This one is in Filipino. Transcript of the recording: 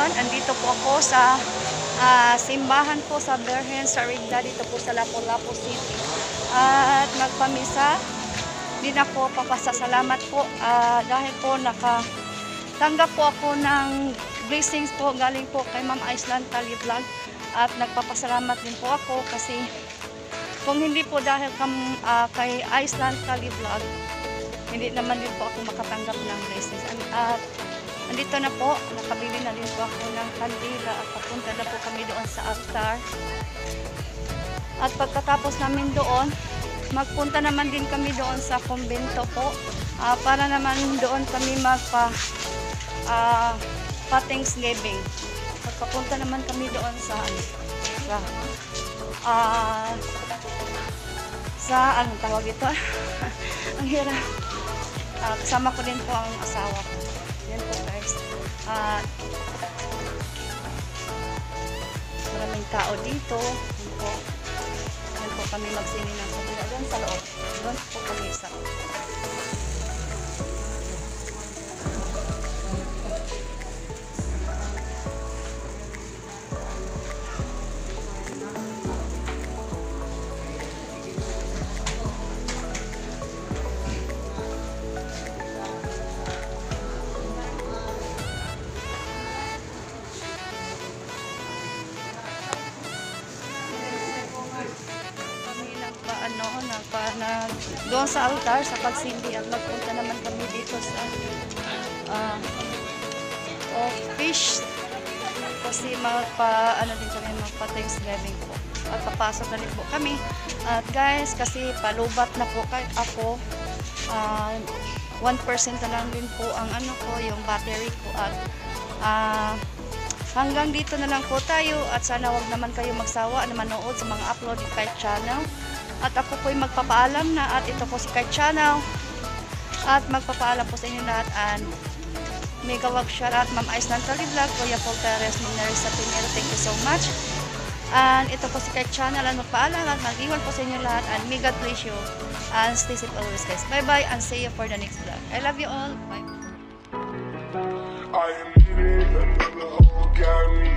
everyone. Andito po ako sa simbahan po sa Berhen sa Rigda dito po sa Lapu-Lapu City. At magpamisa din ako, papasasalamat po dahil po nakatanggap po ako ng blessings po galing po kay Ma'am Iceland Kali Vlog. At nagpapasalamat din po ako kasi kung hindi po dahil kay Iceland Kali Vlog, hindi naman din po ako makatanggap ng blessings. At andito na po, nakabili na din po ako ng kandila at papunta na po kami doon sa altar. At pagkatapos namin doon, magpunta naman din kami doon sa kumbento po para naman doon kami pa-Thanksgiving. At papunta naman kami doon sa anong tawag ito? Ang hirap. Kasama ko din po ang asawa ko. Yan po guys. Maraming tao dito. Yan po kami magsingin ng kabila. Doon sa loob. Doon po kami sa loob. Doon sa altar, sa pagsindi at magpunta naman kami dito sa office kasi magpa-Thanksgiving po at papasok na rin po kami. At guys, kasi palubat na po ako, 1% na lang din po ang yung battery ko at hanggang dito na lang po tayo at sana wag naman kayo magsawa na manood sa mga upload ni Kite Channel. At ako po'y magpapaalam na at ito po si Kite Channel. At magpapaalam po sa inyo lahat and mega wag shout out Ma'am Iceland Kali Vlog, Kuya Paul Perez, Minarisa Pinero, thank you so much. And ito po si Kite Channel and magpaalam at mag-iwan po sa inyo lahat and may God bless you and stay safe always guys. Bye bye and see you for the next vlog. I love you all. Bye.